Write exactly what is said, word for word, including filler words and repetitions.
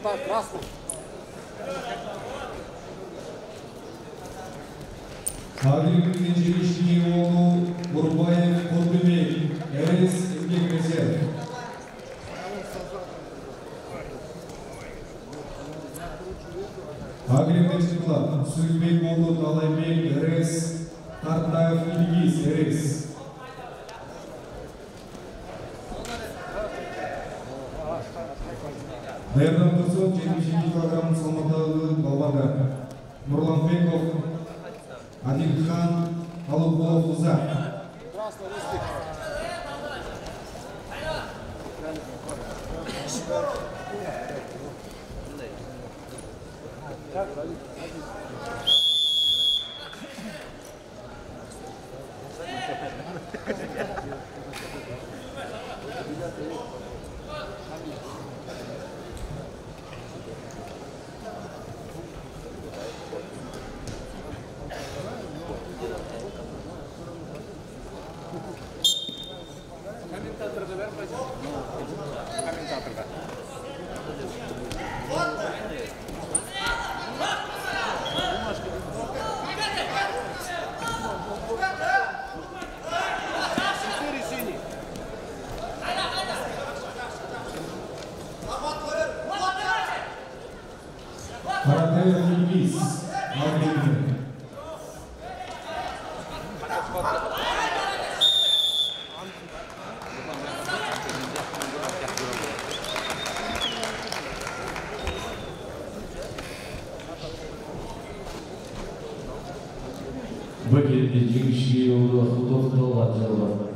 Вратарь красный. Агрегатный жеңішке олу Урбаев Курдубек, Эрес Еңбек резерв. Агрегатный клуб Сүйбек олу Талайбек, Эрес, Тартаев Ильгиз, Эрес. Даярдан тұрсын жетимиш эки килограмм салмақтағы балбардар. Нұрланбеков, Адилхан, Алыбулов Уза. Каратаев Ильгиз, Алгебин. Бөкелді жеңішке олы Худов Долат жалбар.